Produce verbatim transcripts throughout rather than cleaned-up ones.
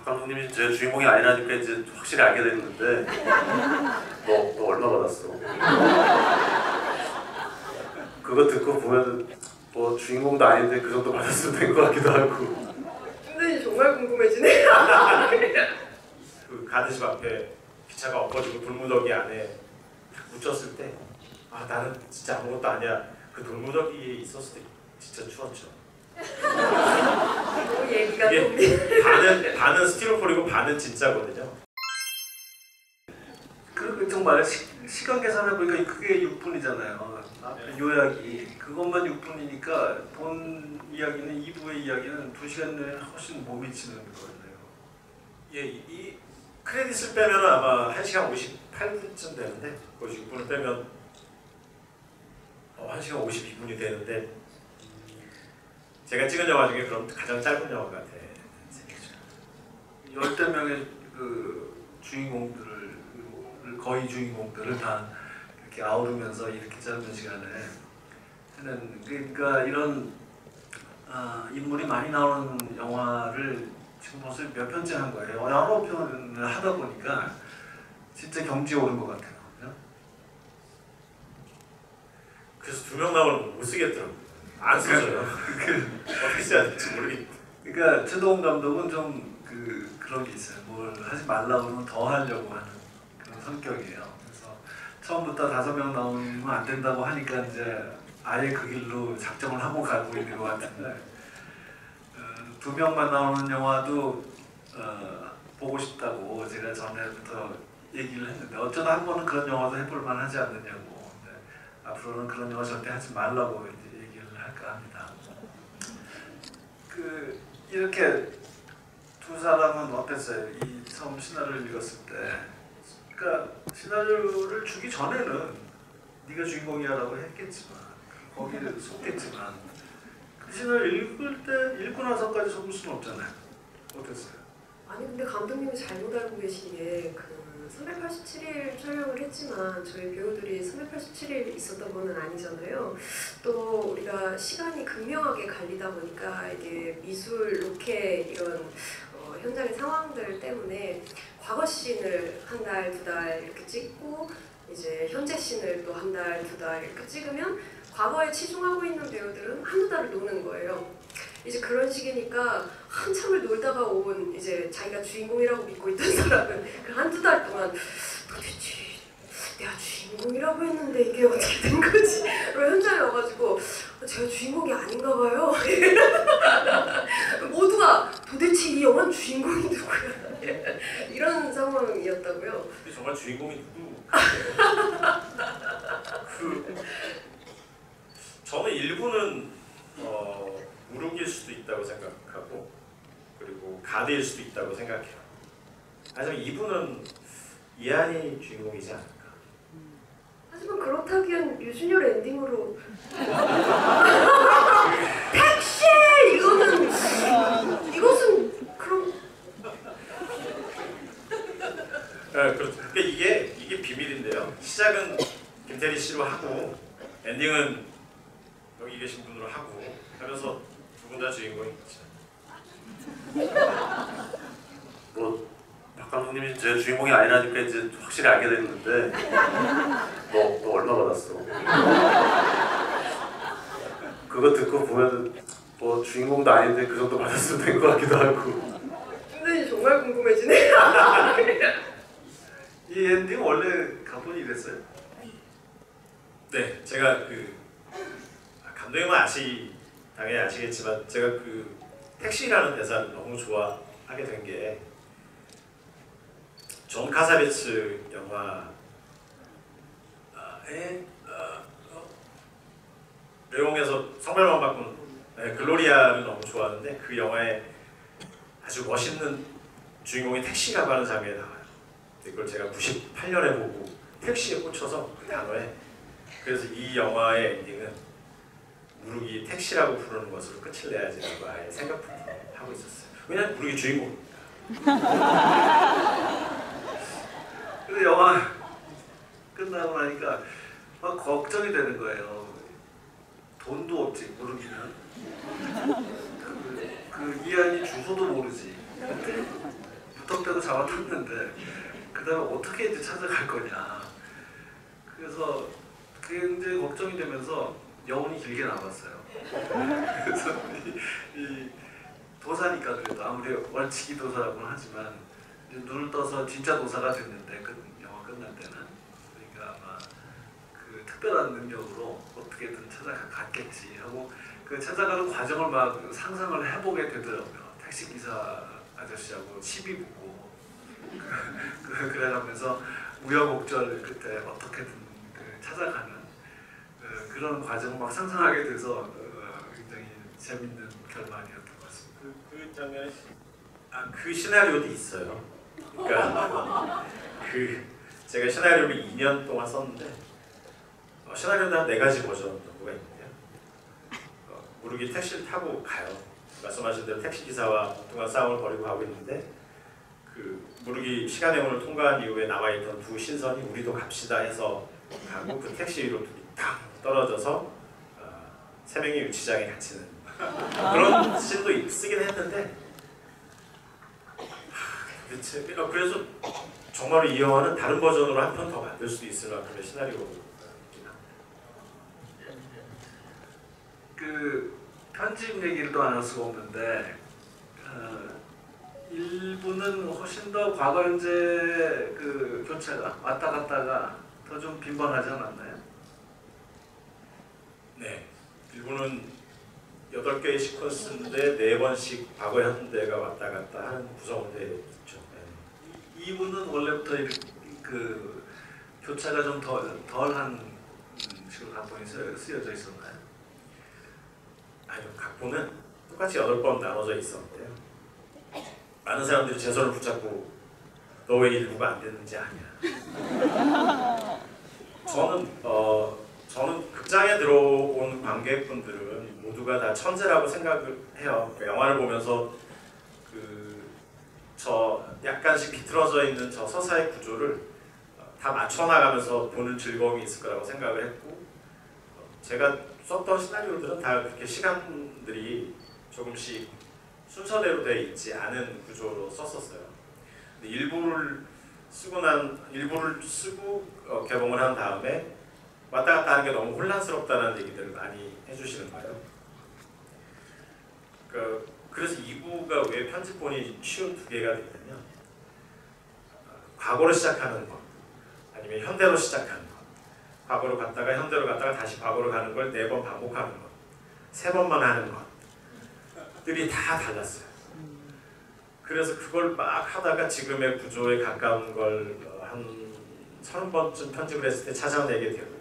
감독님이 제 주인공이 아니라니까 이제 확실히 알게 됐는데 너, 너 얼마 받았어? 그거 듣고 보면 뭐 주인공도 아닌데 그 정도 받았으면 된 것 같기도 하고. 근데 정말 궁금해지네요. 그 가드집 앞에 기차가 엎어지고 돌무더기 안에 딱 묻혔을 때 아 나는 진짜 아무것도 아니야. 그 돌무더기에 있었을 때 진짜 추웠죠. 또 얘기가 이게 반은, 반은 스티로폴이고 반은 진짜거든요. 그 정말 시, 시간 계산해 보니까 그게 육 분이잖아요. 앞에 요약이 그것만 육 분이니까 본 이야기는 이 부의 이야기는 두 시간 내에 훨씬 못 미치는 거예요. 예, 이, 이 크레딧을 빼면 아마 한 시간 오십팔 분쯤 되는데 그 육 분을 빼면 어, 한 시간 오십이 분이 되는데 제가 찍은 영화 중에 그럼 가장 짧은 영화 같아요. 열대 명의 그 주인공들을 거의 주인공들을 다 이렇게 아우르면서 이렇게 짧은 시간에 하는 그러니까 이런 아, 인물이 많이 나오는 영화를 지금 벌써 몇 편째 한 거예요. 여러 편을 하다 보니까 진짜 경지에 오른 것 같아요. 그래서 두 명 나오는 거 못 쓰겠더라고요. 안 써져요. 어떻게 써야 될지 모르겠고. 그러니까 최동훈 감독은 좀 그 그런 게 있어요. 뭘 하지 말라고 하면 더 하려고 하는 그런 성격이에요. 그래서 처음부터 다섯 명 나오면 안 된다고 하니까 이제 아예 그 길로 작정을 하고 가고 있는 것 같은데 어, 두 명만 나오는 영화도 어, 보고 싶다고 제가 전에부터 얘기를 했는데 어쩌다 한 번은 그런 영화도 해볼 만하지 않느냐고. 근데 앞으로는 그런 영화 절대 하지 말라고 이제 얘기를 할까 합니다. 그 이렇게 두 사람은 어땠어요? 이 처음 시나리오를 읽었을 때, 그러니까 시나리오를 주기 전에는 네가 주인공이야라고 했겠지만 거기에 속겠지만 그 시나리오 읽을 때 읽고 나서까지 속을 수는 없잖아요. 어땠어요? 아니 근데 감독님이 잘못 알고 계신 게그 삼백팔십칠 일 촬영을 했지만 저희 배우들이 삼백팔십칠 일 있었던 건 아니잖아요. 또 우리가 시간이 극명하게 갈리다 보니까 이게 미술, 로켓 이런 어, 현장의 상황들 때문에 과거 씬을 한 달, 두 달 이렇게 찍고 이제 현재 씬을 또 한 달, 두 달 이렇게 찍으면 과거에 치중하고 있는 배우들은 한두 달을 노는 거예요. 이제 그런 식이니까 한참을 놀다가 온 이제 자기가 주인공이라고 믿고 있던 사람은 그 한두 달 동안 도대체 내가 주인공이라고 했는데 이게 어떻게 된 거지? 그리고 현장에 와가지고 제가 주인공이 아닌가 봐요. 모두가 도대체 이 영화는 주인공이 누구야? 이런 상황이었다고요. 근데 정말 주인공이 누구? 그 저는 일부는 어, 무릎일 수도 있다고 생각하고 그리고 가드일 수도 있다고 생각해요. 하지만 이분은 이한이 주인공이지 않을까. 하지만 그렇다기엔 유준열 엔딩으로 택시! 이거는 이것은 그럼 네, 그렇죠. 그러니까 이게 이게 비밀인데요. 시작은 김태리 씨로 하고 엔딩은 여기 계신 분으로 하고 하면서 두 분 다 주인공이죠. 뭐 박 감독님이 제 주인공이 아니라니까 이제 확실히 알게 됐는데 너, 너 얼마 받았어? 그거 듣고 보면 뭐 주인공도 아닌데 그 정도 받았으면 된 것 같기도 하고. 근데 정말 궁금해지네요. 이 엔딩 원래 각본이 이랬어요? 네, 제가 그 감독님은 아시 당연히 아시겠지만 제가 그 택시라는 대사를 너무 좋아하게 된 게 존 카사비츠 영화에 어, 어, 레옹에서 성별만 바꾼 네, 글로리아를 너무 좋아하는데 그 영화에 아주 멋있는 주인공이 택시라고 하는 장면이 나와요. 그걸 제가 구십팔 년에 보고 택시에 꽂혀서 그 단어에 그래서 이 영화의 엔딩은 무르기 택시라고 부르는 것으로 끝을 내야지라고 아예 생각부터 하고 있었어요. 왜냐면 무르기 주인공이니까. 근데 영화 끝나고 나니까 막 걱정이 되는 거예요. 돈도 없지 모르기는. 그, 그 이한이 주소도 모르지. 무턱대고 잡아탔는데 그 다음에 어떻게 이제 찾아갈 거냐. 그래서 굉장히 걱정이 되면서 여운이 길게 남았어요. 그래서 이, 이 도사니까 그래도 아무리 월치기 도사라고는 하지만 이제 눈을 떠서 진짜 도사가 됐는데 그 영화 끝날 때는 그러니까 아마 그 특별한 능력으로 어떻게든 찾아갔겠지 하고 그 찾아가는 과정을 막 상상을 해보게 되더라고요. 택시 기사 아저씨하고 시비 붙고 그, 그래가면서 우여곡절 끝에 어떻게든 그 찾아가는 그, 그런 과정을 막 상상하게 돼서 어, 굉장히 재밌는 결말이었던 것 같습니다. 그, 그 장면에 아, 그 시나리오도 있어요. 그러니까 그 제가 시나리오를 이 년 동안 썼는데 어, 시나리오는 한 네 가지 버전 정도가 있는데요. 어, 무르기 택시를 타고 가요. 말씀하신 대로 택시 기사와 엉뚱한 싸움을 벌이고 가고 있는데 그 무르기 시간의문을 통과한 이후에 남아있던 두 신선이 우리도 갑시다 해서 가고 그 택시 위로 둘이 탁 떨어져서 어, 세 명이 유치장에 갇히는 그런 씬도 쓰긴 했는데 그치? 그래서 정말로 이 영화는 다른 버전으로 한 편 더 만들 수도 있을 만큼의 시나리오긴 합니다. 그 편집 얘기를 또 안 할 수가 없는데 어, 일부는 훨씬 더 과거 현재 그 교체가 왔다 갔다가 더 좀 빈번하지 않았나요? 네, 일부는 여덟 개의 시퀀스인데 네 번씩 과거 현대가 왔다 갔다 하는 구성으로 되어 있죠. 네. 이 부는 원래부터 이렇게 그 교차가 좀 덜, 덜한 식으로 각본이 쓰여져 있었나요? 아니요, 각본은 똑같이 여덟 번 나눠져 있었는데요. 많은 사람들이 제 손을 붙잡고 너 왜 일부가 안 됐는지 아냐. 저는 어 저는 극장에 들어온 관객분들은 모두가 다 천재라고 생각을 해요. 그 영화를 보면서 그 저 약간씩 비틀어져 있는 저 서사의 구조를 다 맞춰 나가면서 보는 즐거움이 있을 거라고 생각을 했고 제가 썼던 시나리오들은 다 그렇게 시간들이 조금씩 순서대로 되어 있지 않은 구조로 썼었어요. 근데 일부를 쓰고 난 일부를 쓰고 어, 개봉을 한 다음에 왔다 갔다 하는 게 너무 혼란스럽다는 얘기들을 많이 해주시는 거예요. 그, 그래서 이 부가 왜 편집본이 쉬운 두 개가 됐냐면 어, 과거로 시작하는 것 아니면 현대로 시작하는 것 과거로 갔다가 현대로 갔다가 다시 과거로 가는 걸 네 번 반복하는 것 세 번만 하는 것들이 다 달랐어요. 그래서 그걸 막 하다가 지금의 구조에 가까운 걸 한 서른 번쯤 편집을 했을 때 찾아내게 되고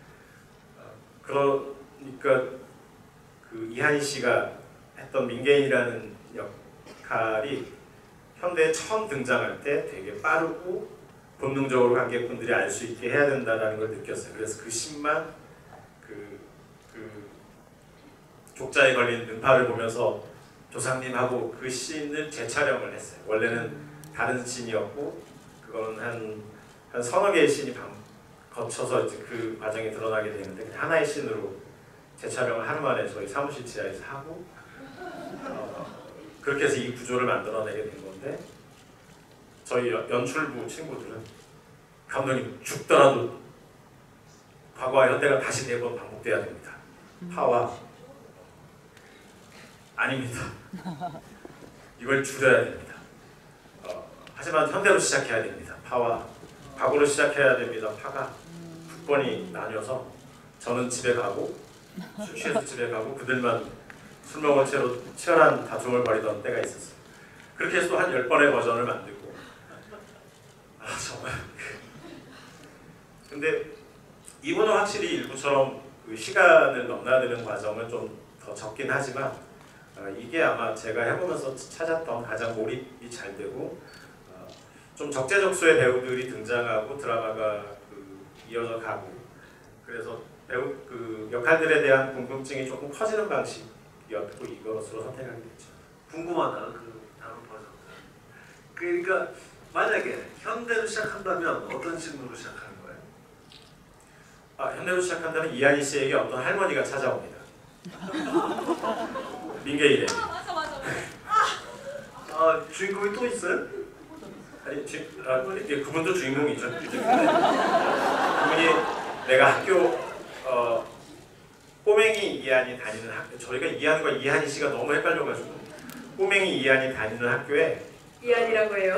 그러니까 그 이한희 씨가 했던 민계인이라는 역할이 현대에 처음 등장할 때 되게 빠르고 본능적으로 관객분들이 알 수 있게 해야 된다는 걸 느꼈어요. 그래서 그 씬만 그, 그 족자에 걸린 능파를 보면서 조상님하고 그 씬을 재촬영을 했어요. 원래는 다른 씬이었고 그거는 한, 한 서너 개의 씬이 방, 거쳐서 이제 그 과정이 드러나게 되는데 그냥 하나의 씬으로 재촬영을 하루 만에 저희 사무실 지하에서 하고 어, 그렇게 해서 이 구조를 만들어내게 된 건데 저희 연출부 친구들은 감독님 죽더라도 과거와 현대가 다시 네 번 반복돼야 됩니다. 파와 아닙니다. 이걸 줄여야 됩니다. 어, 하지만 현대로 시작해야 됩니다. 파와 과거로 시작해야 됩니다. 파가 국번이 나뉘어서 저는 집에 가고 술 취해서 집에 가고 그들만 술 먹은 채로 치열한 다툼을 벌이던 때가 있었어요. 그렇게 해서 또 한 열 번의 버전을 만들고 아 정말 근데 이분은 확실히 일부처럼 그 시간을 넘나드는 과정은 좀 더 적긴 하지만 어, 이게 아마 제가 해보면서 찾았던 가장 몰입이 잘 되고 어, 좀 적재적소의 배우들이 등장하고 드라마가 그 이어져 가고 그래서 배우 그 역할들에 대한 궁금증이 조금 커지는 방식이었고 이것으로 선택하게 됐죠. 궁금하다 그 다음 버전. 그러니까 만약에 현대로 시작한다면 어떤 식으로 시작하는 거예요? 아 현대로 시작한다면 이한희 씨에게 어떤 할머니가 찾아옵니다. 민계인에. 아 맞아 맞아. 아 주인공이 또 있어요? 아니 지, 아, 이게 그분도 주인공이죠. 그분이 내가 학교 어, 꼬맹이 이한이 다니는 학교, 저희가 이한과 이한이 씨가 너무 헷갈려가지고 꼬맹이 이한이 다니는 학교에 이한이라고 해요.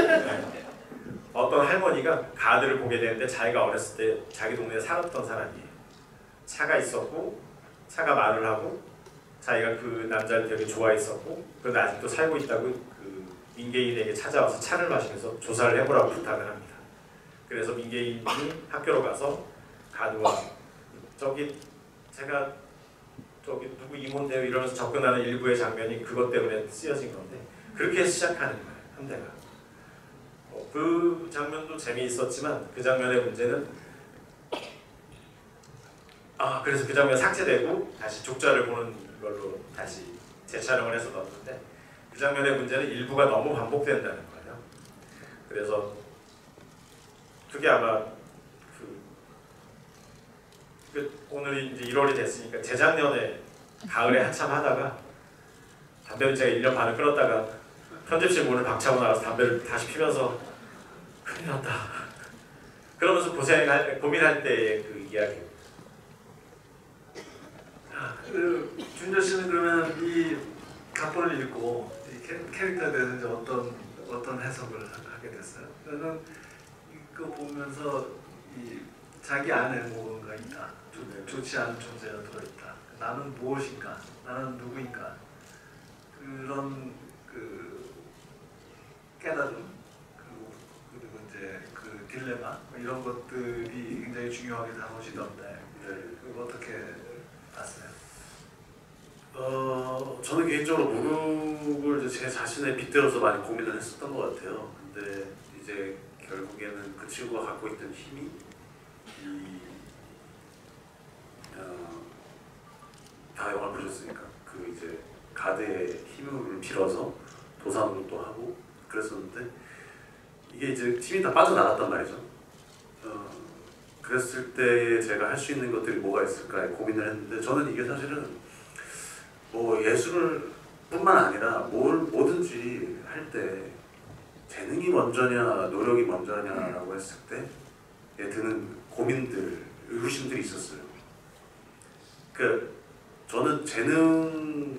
어떤 할머니가 가드를 보게 되는데 자기가 어렸을 때 자기 동네에 살았던 사람이에요. 차가 있었고 차가 말을 하고 자기가 그 남자를 되게 좋아했었고 그런데 아직도 살고 있다고 그 민계인에게 찾아와서 차를 마시면서 조사를 해보라고 부탁을 합니다. 그래서 민계인이 학교로 가서 가드와 저기 제가 저기 누구 이모인데요 이러면서 접근하는 일부의 장면이 그것 때문에 쓰여진 건데 그렇게 시작하는 거예요. 현대가. 어, 그 장면도 재미있었지만 그 장면의 문제는 아 그래서 그 장면 삭제되고 다시 족자를 보는 걸로 다시 재촬영을 해서 넣었는데 그 장면의 문제는 일부가 너무 반복된다는 거예요. 그래서 그게 아마 그, 그 오늘이 이제 일월이 됐으니까 재작년에 가을에 한참 하다가 담배를 제가 일 년 반을 끊었다가 편집실 문을 박차고 나가서 담배를 다시 피면서 큰일 났다 그러면서 고생할 고민할 때의 그 이야기. 그 준조 씨는 그러면 이 각본을 읽고 이 캐, 캐릭터에 대해서 이제 어떤 어떤 해석을 하게 됐어요? 저는 이거 보면서 이 자기 안에 뭔가 있다, 좋, 좋지 않은 존재가 들어있다. 나는 무엇인가, 나는 누구인가 그런 그 깨달음 그리고 그리고 이제 그 딜레마 뭐 이런 것들이 굉장히 중요하게 다뤄지던데 그거 어떻게 봤어요? 어, 저는 개인적으로 무릎을 이제 제 자신의 빗대로서 많이 고민을 했었던 것 같아요. 근데 이제 결국에는 그 친구가 갖고 있던 힘이 이 어, 다 영화를 보셨으니까 그 이제 가드의 힘을 빌어서 도산으로 또 하고 그랬었는데 이게 이제 팀이 다 빠져나갔단 말이죠. 어, 그랬을 때 제가 할 수 있는 것들이 뭐가 있을까 고민을 했는데 저는 이게 사실은 뭐 예술을 뿐만 아니라 뭘 뭐든지 할 때 재능이 먼저냐 노력이 먼저냐라고 했을 때에 드는 고민들, 의구심들이 있었어요. 그 저는 재능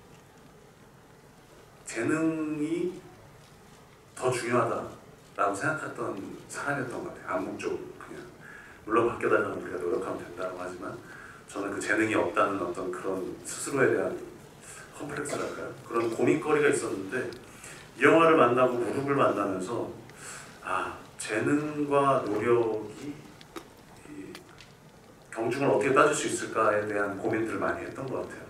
재능이 더 중요하다라고 생각했던 사람이었던 것 같아요. 암묵적으로 그냥 물론 밖에 다니면 우리가 노력하면 된다고 하지만 저는 그 재능이 없다는 어떤 그런 스스로에 대한 컴플렉스랄까요? 그런 고민거리가 있었는데 이 영화를 만나고 무릎을 만나면서 아 재능과 노력이 이 경중을 어떻게 따질 수 있을까에 대한 고민들을 많이 했던 것 같아요.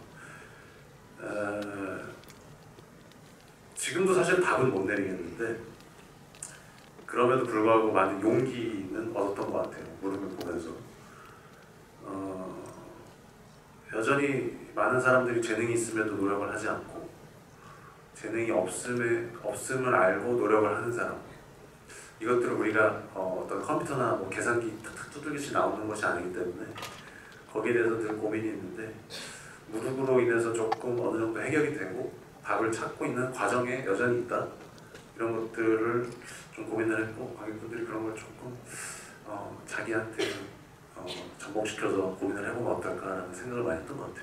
에, 지금도 사실 답은 못 내리겠는데 그럼에도 불구하고 많은 용기는 얻었던 것 같아요. 무릎을 보면서 어, 여전히 많은 사람들이 재능이 있음에도 노력을 하지 않고 재능이 없음에, 없음을 알고 노력을 하는 사람 이것들은 우리가 어, 어떤 컴퓨터나 뭐 계산기 툭툭 두들기씩 나오는 것이 아니기 때문에 거기에 대해서 늘 고민이 있는데 무릎으로 인해서 조금 어느 정도 해결이 되고 답을 찾고 있는 과정에 여전히 있다 이런 것들을 좀 고민을 했고 관객분들이 그런 걸 조금 어, 자기한테 어, 접목시켜서 고민을 해보면 어떨까라는 생각을 많이 했던 것 같아요.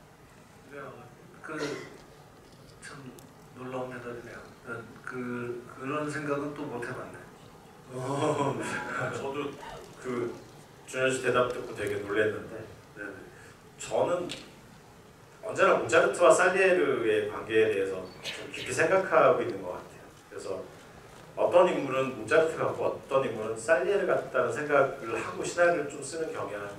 그참 놀라운 대답이네요. 그 그런 생각은 또 못 해봤네. 어, 저도 그 준현 씨 대답 듣고 되게 놀랐는데 네네. 저는 언제나 모차르트와 살리에르의 관계에 대해서 좀 깊이 생각하고 있는 것 같아요. 그래서 어떤 인물은 모차르트 같고 어떤 인물은 살리에르 같다는 생각을 하고 시나리오를 좀 쓰는 경향이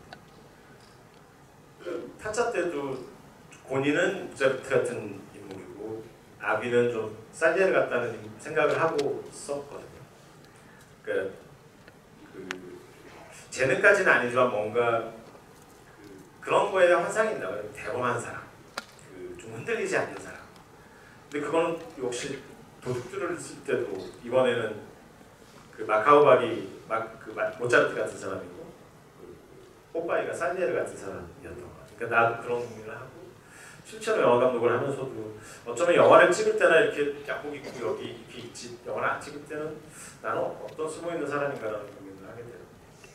그 타짜 때도 고니는 모차르트 같은 인물이고 아비는 좀 살리에르 같다는 생각을 하고 썼거든요. 그러니까 그 재능까지는 아니지만 뭔가 그 그런 거에 대한 환상이 있나 봐요. 대범한 사람, 그 좀 흔들리지 않는 사람. 근데 그거는 역시 도둑들을 쓸 때도 이번에는 그 마카오바리 막 그 모차르트 같은 사람이고 그 뽀빠이가 살리에르 같은 사람이었던 거 같아요. 그러니까 나도 그런 고민을 하고 실제로 영화 감독을 하면서도 어쩌면 영화를 찍을 때나 이렇게 약복 입고 여기 이렇게 있지 영화를 안 찍을 때는 나는 어떤 숨어 있는 사람인가라는 고민을 하게 돼요.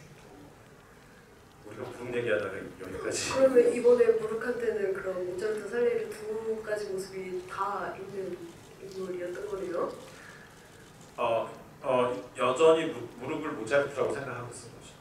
우리가 부른 얘기하다가 여기까지. 그러면 이번에 무르칸테는 그런 모차르트 살레리 두 가지 모습이 다 있는 인물이었던 거네요. 어, 어 여전히 무, 무릎을 모차르트라고 생각하고 있는 거죠.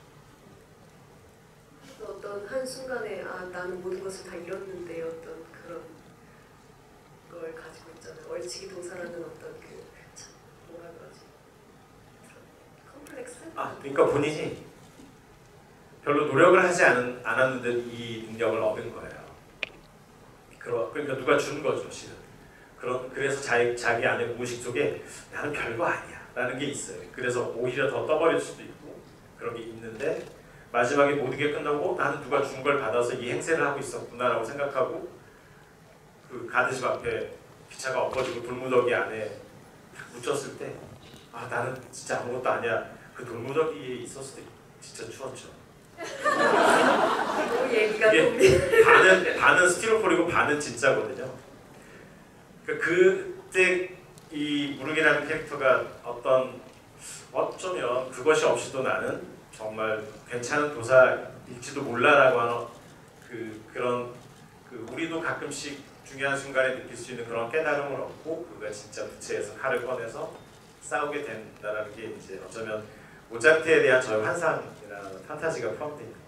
어떤 한 순간에 아 나는 모든 것을 다 잃었는데 어떤 그런 걸 가지고 있잖아요. 얼치기 동사라는 어떤 그 참, 뭐라 그러지? 컴플렉스? 아, 그러니까 본인이 별로 노력을 하지 않은, 않았는데 이 능력을 얻은 거예요. 그러, 그러니까 누가 준 거죠, 실은. 그런, 그래서 자기, 자기 안에 무의식 속에 나는 별거 아니야 라는 게 있어요. 그래서 오히려 더 떠버릴 수도 있고 그런 게 있는데 마지막에 모든 게 끝나고 나는 누가 준 걸 받아서 이 행세를 하고 있었구나 라고 생각하고 그 가드집 앞에 기차가 엎어지고 돌무더기 안에 딱 묻혔을 때 아 나는 진짜 아무것도 아니야. 그 돌무더기에 있었을 때 진짜 추웠죠. 또 얘기가 또 이게 반은, 반은 스티로폴이고 반은 진짜거든요. 그러니까 그때 이 무르기라는 캐릭터가 어떤 어쩌면 그것이 없이도 나는 정말 괜찮은 도사일지도 몰라라고 하는 그 그런 그 우리도 가끔씩 중요한 순간에 느낄 수 있는 그런 깨달음을 얻고 그가 진짜 부채에서 칼을 꺼내서 싸우게 된다라는 게 이제 어쩌면 모차르트에 대한 저의 환상이나 판타지가 포함되어 있는 것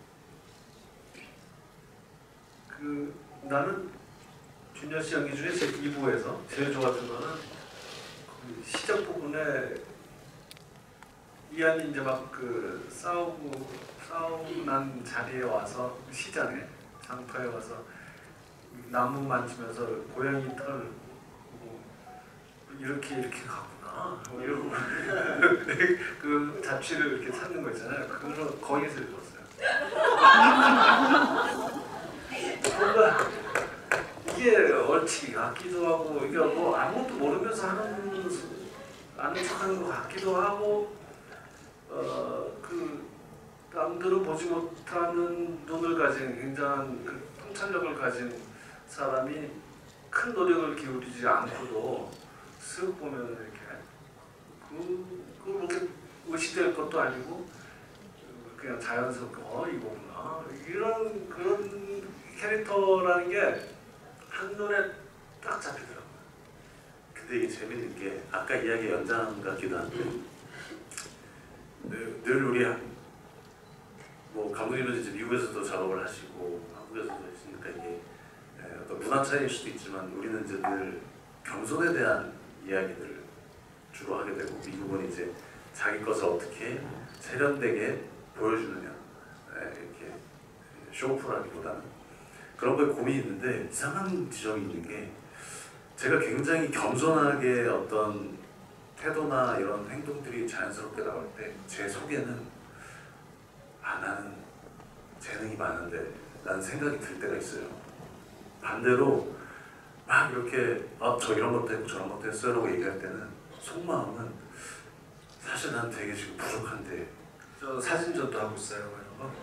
같아요. 그 나는 준현 씨 연기 중에 제 이 부에서 제일 좋았던 거는 그 시작 부분에 이한이 이제 막 그 싸우고 싸우고 난 자리에 와서 시장에 장터에 와서 나무 만지면서 고양이 털 보고 이렇게 이렇게 가구나 이러고 그 자취를 이렇게 찾는 거 있잖아요. 그걸 거기서 읽었어요. 뭔가 이게 얼치 같기도 하고 이게 뭐 아무것도 모르면서 하는 아는 척하는 것 같기도 하고 어 그 남들은 보지 못하는 눈을 가진 굉장한 그 통찰력을 가진 사람이 큰 노력을 기울이지 않고도 쓱 보면 이렇게 그 그렇게 의식될 것도 아니고 그냥 자연스럽게 어 이거구나 이런 그런 캐릭터라는 게 한눈에 딱 잡히더라고요. 근데 이게 재밌는 게 아까 이야기 연장 같기도 한데 늘, 늘 우리 뭐 감독님은 이제 미국에서도 작업을 하시고 한국에서도 하시니까 이게 어떤 문화 차이일 수도 있지만 우리는 이제 늘 겸손에 대한 이야기들을 주로 하게 되고 미국은 이제 자기 것을 어떻게 세련되게 보여주느냐 이렇게 쇼오프라기보다는 그런 거에 고민이 있는데 이상한 지점이 있는 게 제가 굉장히 겸손하게 어떤 태도나 이런 행동들이 자연스럽게 나올 때 제 속에는 아 나는 재능이 많은데 라는 생각이 들 때가 있어요. 반대로 막 이렇게 아, 저 이런 것도 했고 저런 것도 했어요 라고 얘기할 때는 속마음은 사실 난 되게 지금 부족한데 저 사진전도 하고 있어요 이런 거.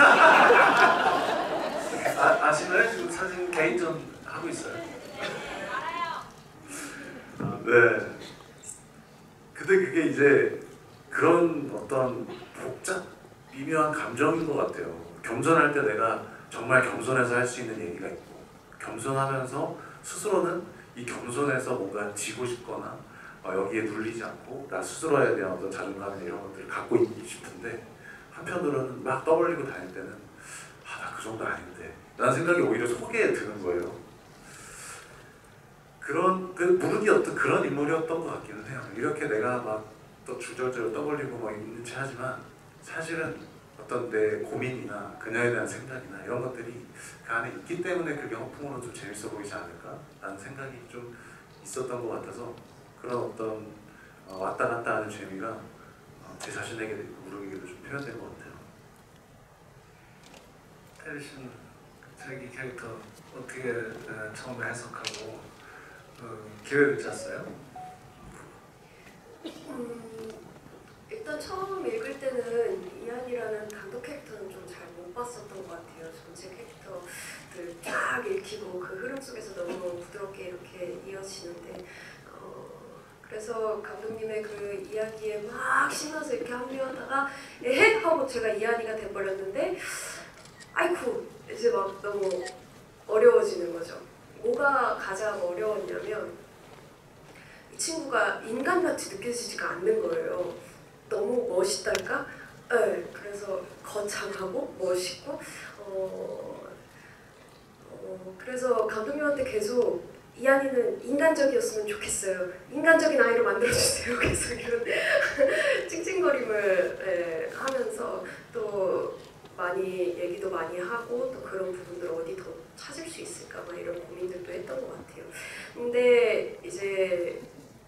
아, 아시나요? 지금 사진 개인전 하고 있어요. 네. 근데 그게 이제 그런 어떤 복잡, 미묘한 감정인 것 같아요. 겸손할 때 내가 정말 겸손해서 할 수 있는 얘기가 있고 겸손하면서 스스로는 이 겸손해서 뭔가 지고 싶거나 어, 여기에 눌리지 않고 나 스스로에 대한 어떤 자존감이나 이런 것들을 갖고 있기 싶은데 한편으로는 막 떠벌리고 다닐 때는 아, 나 그 정도 아닌데 라는 생각이 오히려 속에 드는 거예요. 그런 그 무르기 어떤 그런 인물이었던 것 같기는 해요. 이렇게 내가 막 또 주저주저 떠벌리고 막 있는 체 하지만 사실은 어떤 내 고민이나 그녀에 대한 생각이나 이런 것들이 그 안에 있기 때문에 그게 허풍으로 좀 재밌어 보이지 않을까라는 생각이 좀 있었던 것 같아서 그런 어떤 어, 왔다 갔다 하는 재미가 어, 제 자신에게 무르기에도 좀 표현된 것 같아요. 테리 씨는 자기 캐릭터 어떻게 에, 처음에 해석하고 어, 계획을 짰어요? 음, 일단 처음 읽을 때는 이한이라는 감독 캐릭터는 좀 잘 못 봤었던 것 같아요. 전체 캐릭터들 쫙 읽히고 그 흐름 속에서 너무 부드럽게 이렇게 이어지는데 어, 그래서 감독님의 그 이야기에 막 신나서 이렇게 합류하다가 에헷 하고 제가 이한이가 돼버렸는데 아이쿠 이제 막 너무 어려워지는 거죠. 뭐가 가장 어려웠냐면 이 친구가 인간같이 느껴지지가 않는 거예요. 너무 멋있달까? 네, 그래서 거창하고 멋있고 어, 어, 그래서 감독님한테 계속 이한이는 인간적이었으면 좋겠어요. 인간적인 아이로 만들어주세요. 계속 이런 찡찡거림을 네, 하면서 또 많이 얘기도 많이 하고 또 그런 부분들을 어디 더 찾을 수 있을까 막 이런 고민들도 했던 것 같아요. 근데 이제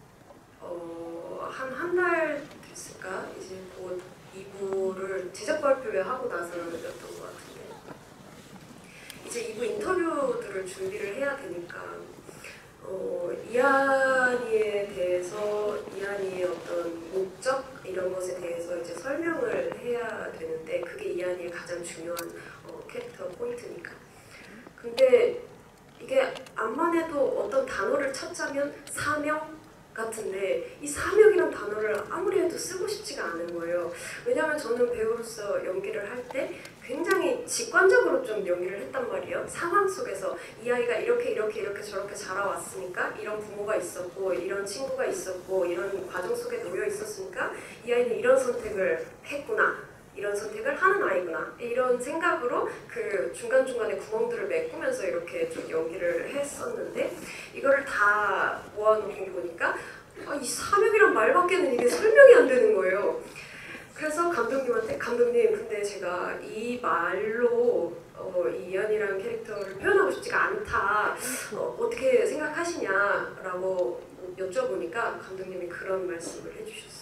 어, 한 한 달 됐을까? 이제 곧 이 부를 제작 발표회 하고 나서였던 것 같은데 이제 이 부 인터뷰들을 준비를 해야 되니까 어, 이한이에 대해서 이한이의 어떤 목적 이런 것에 대해서 이제 설명을 해야 되는데 그게 이한이의 가장 중요한 어, 캐릭터 포인트니까. 근데 이게 암만 해도 어떤 단어를 찾자면 사명 같은데 이 사명이란 단어를 아무리 해도 쓰고 싶지가 않은 거예요. 왜냐하면 저는 배우로서 연기를 할 때 굉장히 직관적으로 좀 연기를 했단 말이에요. 상황 속에서 이 아이가 이렇게 이렇게 이렇게 저렇게 자라왔으니까 이런 부모가 있었고 이런 친구가 있었고 이런 과정 속에 놓여 있었으니까 이 아이는 이런 선택을 했구나. 이런 선택을 하는 아이구나 이런 생각으로 그 중간중간에 구멍들을 메꾸면서 이렇게 좀 연기를 했었는데 이거를 다 모아놓고 보니까 아, 이 사명이란 말밖에는 이게 설명이 안 되는 거예요. 그래서 감독님한테 감독님 근데 제가 이 말로 어, 이 이한이라는 캐릭터를 표현하고 싶지가 않다 어, 어떻게 생각하시냐라고 여쭤보니까 감독님이 그런 말씀을 해주셨어요.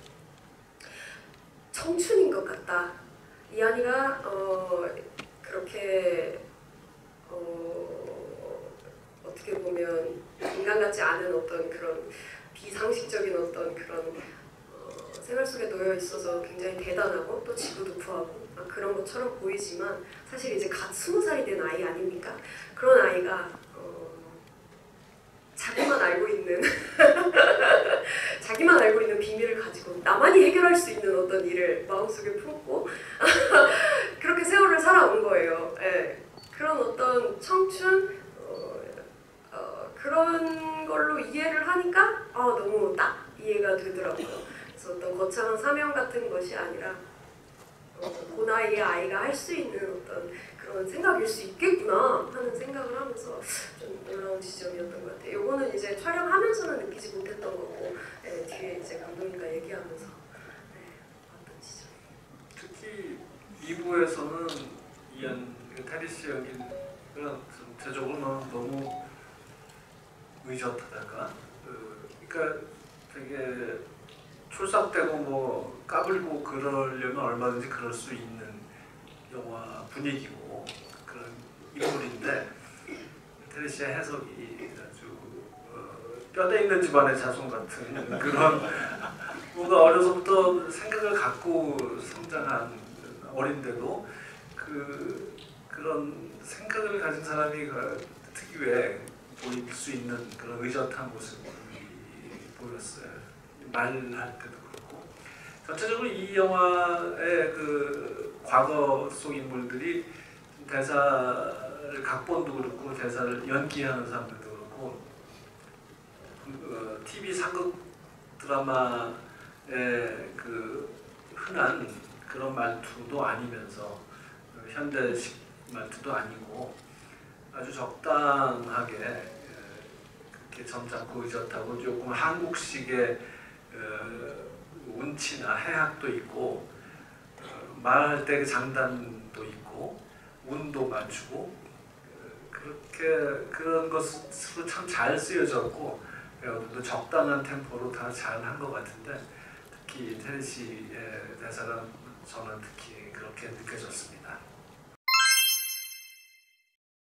청춘인 것 같다. 이한이가 어, 그렇게 어, 어떻게 보면 인간 같지 않은 어떤 그런 비상식적인 어떤 그런 어, 생활 속에 놓여 있어서 굉장히 대단하고 또 지구도 구하고 아, 그런 것처럼 보이지만 사실 이제 갓 스무 살이 된 아이 아닙니까? 그런 아이가 어, 자기만 알고 있는 자기만 알고 있는 비밀을 가지고 나만이 해결할 수 있는 어떤 일을 마음속에 품고 그렇게 세월을 살아온 거예요. 예. 그런 어떤 청춘 어, 어, 그런 걸로 이해를 하니까 아, 너무 딱 이해가 되더라고요. 그래서 어떤 거창한 사명 같은 것이 아니라 어, 그 나이의 아이가 할 수 있는 어떤 그런 생각일 수 있겠구나 하는 생각을 하면서 좀 놀라운 지점이었던 것 같아요. 요거는 이제 촬영하면서는 느끼지 못했던 거고 네, 뒤에 이제 감독님과 얘기하면서 네, 봤던 지점. 특히 이 부에서는 이한 테리 씨 연기가 전체적으로 너무 의젓하달까? 그, 그러니까 되게 촐싹대고 뭐 까불고 그러려면 얼마든지 그럴 수 있는 영화 분위기고 그런 인물인데 테리 씨의 해석이 아주 어, 뼈대 있는 집안의 자손 같은 그런 뭔가 어려서부터 생각을 갖고 성장한 어린데도 그 그런 생각을 가진 사람이 그 특유의 보일 수 있는 그런 의젓한 모습이 보였어요. 말할 때도 그렇고 전체적으로 이 영화의 그 과거 속 인물들이 대사를 각본도 그렇고 대사를 연기하는 사람들도 그렇고 그 티비 상극 드라마의 그 흔한 그런 말투도 아니면서 현대식 말투도 아니고 아주 적당하게 그렇게 점잖고 의젓하고 조금 한국식의 운치나 해학도 있고 말할 때 장단도 있고 운도 맞추고 그렇게 그런 것으로 참 잘 쓰여졌고 배우들도 적당한 템포로 다 잘한 것 같은데 특히 테리 씨의 대사가 저는 특히 그렇게 느껴졌습니다.